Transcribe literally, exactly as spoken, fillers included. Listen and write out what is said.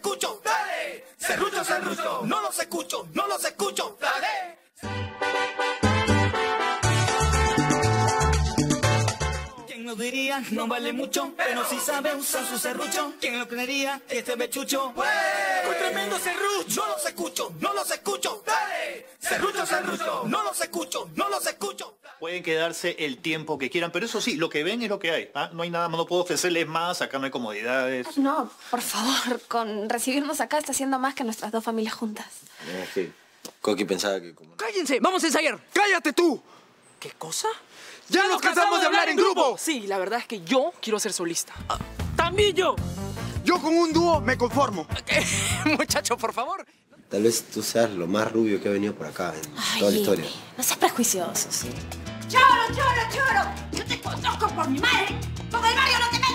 escucho, dale. Serrucho, serrucho, no los escucho, no los escucho, dale. ¿Quién lo diría? No vale mucho, pero si sabe usar su serrucho. ¿Quién lo creería? Este bechucho. ¡Con tremendo serrucho! No los escucho, no los escucho, dale. Serrucho, serrucho, no los escucho, no los escucho. Pueden quedarse el tiempo que quieran, pero eso sí, lo que ven es lo que hay. ¿Ah? No hay nada más, no puedo ofrecerles más, acá no hay comodidades. No, por favor, con recibirnos acá está haciendo más que nuestras dos familias juntas. No, sí. Coqui pensaba que como... ¡Cállense! ¡Vamos a ensayar! ¡Cállate tú! ¿Qué cosa? ¡Ya nos cansamos de hablar en grupo! Sí, la verdad es que yo quiero ser solista. Ah, ¡también yo! Yo con un dúo me conformo. ¿Qué? Muchacho, por favor. Tal vez tú seas lo más rubio que ha venido por acá en Ay, toda la historia. no seas prejuicioso, sí. ¡Choro, choro, choro! Yo te conozco por mi madre. Por el barrio no te metas.